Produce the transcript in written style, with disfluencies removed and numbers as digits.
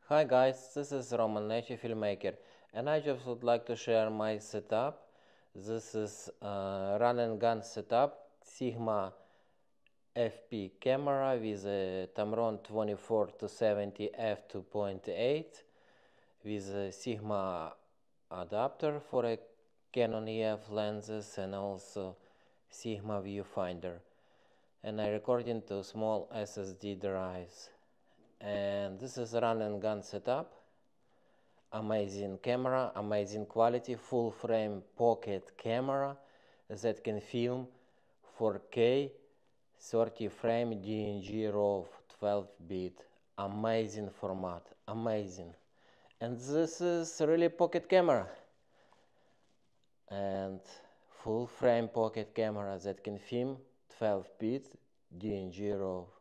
Hi guys, this is Roman Nechi, filmmaker, and I just would like to share my setup. This is a run and gun setup, Sigma FP camera with a Tamron 24 to 70 f2.8 with a Sigma adapter for a Canon EF lenses and also Sigma viewfinder. And I record into small SSD drives. And this is a run and gun setup. Amazing camera, amazing quality, full frame pocket camera that can film 4K 30 frame DNG RAW 12-bit. Amazing format, amazing. And this is really pocket camera and full frame pocket camera that can film 12-bit DNG RAW